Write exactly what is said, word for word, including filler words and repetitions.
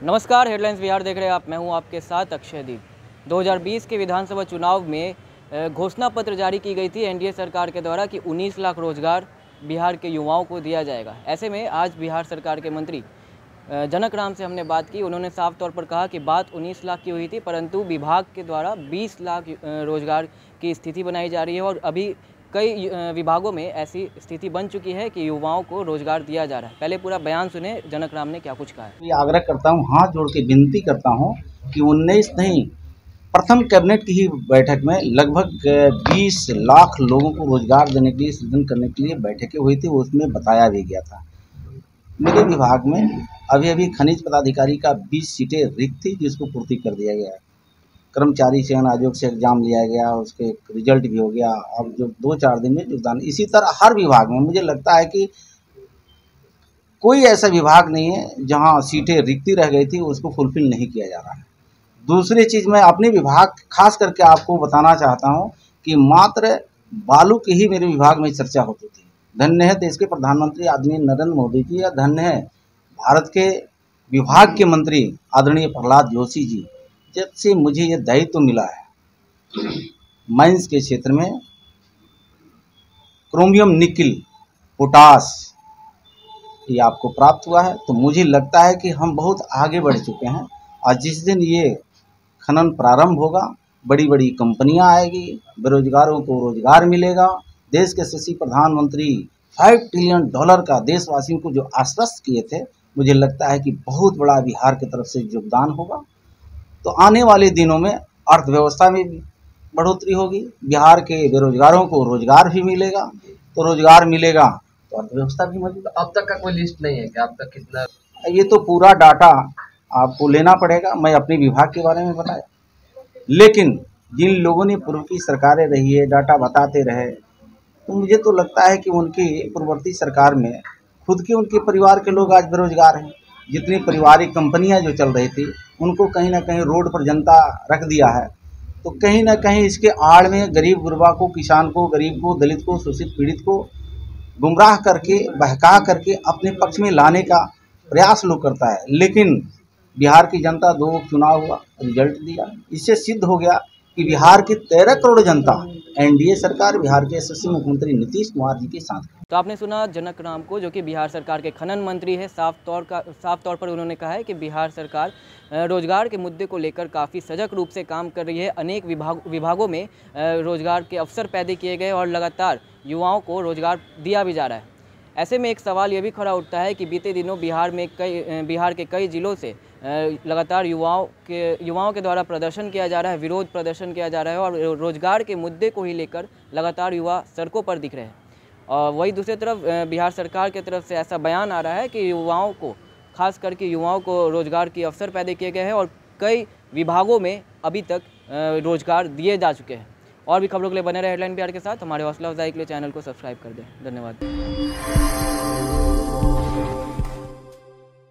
नमस्कार, हेडलाइंस बिहार देख रहे हैं आप। मैं हूं आपके साथ अक्षयदीप। दो हज़ार बीस के विधानसभा चुनाव में घोषणा पत्र जारी की गई थी एनडीए सरकार के द्वारा कि उन्नीस लाख रोजगार बिहार के युवाओं को दिया जाएगा। ऐसे में आज बिहार सरकार के मंत्री जनक राम से हमने बात की। उन्होंने साफ तौर पर कहा कि बात उन्नीस लाख की हुई थी, परंतु विभाग के द्वारा बीस लाख रोजगार की स्थिति बनाई जा रही है और अभी कई विभागों में ऐसी स्थिति बन चुकी है कि युवाओं को रोजगार दिया जा रहा है। पहले पूरा बयान सुने जनक राम ने क्या कुछ कहा है। ये आग्रह करता हूँ, हाथ जोड़ के विनती करता हूँ कि उन्नीस नहीं, प्रथम कैबिनेट की ही बैठक में लगभग बीस लाख लोगों को रोजगार देने के लिए, सृजन करने के लिए बैठकें हुई थी। उसमें बताया भी गया था। मेरे विभाग में अभी अभी खनिज पदाधिकारी का बीस सीटें रिक्त थी, जिसको पूर्ति कर दिया गया है। कर्मचारी चयन आयोग से एग्जाम लिया गया, उसके रिजल्ट भी हो गया। अब जो दो चार दिन में योगदान, इसी तरह हर विभाग में मुझे लगता है कि कोई ऐसा विभाग नहीं है जहां सीटें रिक्ति रह गई थी, उसको फुलफिल नहीं किया जा रहा है। दूसरी चीज़, मैं अपने विभाग खास करके आपको बताना चाहता हूं कि मात्र बालू की ही मेरे विभाग में चर्चा होती थी। धन्य है देश के प्रधानमंत्री आदरणीय नरेंद्र मोदी जी, या धन्य है भारत के विभाग के मंत्री आदरणीय प्रहलाद जोशी जी। जब से मुझे ये दायित्व तो मिला है, माइंस के क्षेत्र में क्रोमियम, निकिल, पोटास ये आपको प्राप्त हुआ है, तो मुझे लगता है कि हम बहुत आगे बढ़ चुके हैं। और जिस दिन ये खनन प्रारंभ होगा, बड़ी बड़ी कंपनियां आएगी, बेरोजगारों को रोजगार मिलेगा। देश के यशस्वी प्रधानमंत्री फाइव ट्रिलियन डॉलर का देशवासियों को जो आश्वस्त किए थे, मुझे लगता है कि बहुत बड़ा बिहार की तरफ से योगदान होगा। तो आने वाले दिनों में अर्थव्यवस्था में भी बढ़ोतरी होगी, बिहार के बेरोजगारों को रोजगार भी मिलेगा। तो रोजगार मिलेगा तो अर्थव्यवस्था भी मजबूत। अब तक का कोई लिस्ट नहीं है कि अब तक कितना? ये तो पूरा डाटा आपको लेना पड़ेगा। मैं अपने विभाग के बारे में बताया, लेकिन जिन लोगों ने पूर्व की सरकारें रही है डाटा बताते रहे, तो मुझे तो लगता है कि उनकी पूर्ववर्ती सरकार में खुद के उनके परिवार के लोग आज बेरोजगार हैं। जितनी पारिवारिक कंपनियां जो चल रही थी, उनको कहीं ना कहीं रोड पर जनता रख दिया है। तो कहीं ना कहीं इसके आड़ में गरीब गुरबा को, किसान को, गरीब को, दलित को, शोषित पीड़ित को गुमराह करके, बहका करके अपने पक्ष में लाने का प्रयास लोग करता है। लेकिन बिहार की जनता, दो चुनाव हुआ, रिजल्ट दिया, इससे सिद्ध हो गया कि बिहार की तेरह करोड़ जनता एनडीए सरकार, बिहार के यशस्वी मुख्यमंत्री नीतीश कुमार जी के साथ। तो आपने सुना जनक राम को, जो कि बिहार सरकार के खनन मंत्री है। साफ तौर का साफ तौर पर उन्होंने कहा है कि बिहार सरकार रोजगार के मुद्दे को लेकर काफ़ी सजग रूप से काम कर रही है। अनेक विभाग विभागों में रोजगार के अवसर पैदा किए गए और लगातार युवाओं को रोजगार दिया भी जा रहा है। ऐसे में एक सवाल ये भी खड़ा उठता है कि बीते दिनों बिहार में कई बिहार के कई जिलों से लगातार युवाओं के युवाओं के द्वारा प्रदर्शन किया जा रहा है, विरोध प्रदर्शन किया जा रहा है और रोजगार के मुद्दे को ही लेकर लगातार युवा सड़कों पर दिख रहे हैं। और वही दूसरी तरफ बिहार सरकार की तरफ से ऐसा बयान आ रहा है कि युवाओं को, खास करके युवाओं को रोजगार के अवसर पैदा किए गए हैं और कई विभागों में अभी तक रोजगार दिए जा चुके हैं। और भी खबरों के लिए बने रहे हेडलाइन बिहार के साथ। हमारे हौसला अफजाई के लिए चैनल को सब्सक्राइब कर दें। धन्यवाद।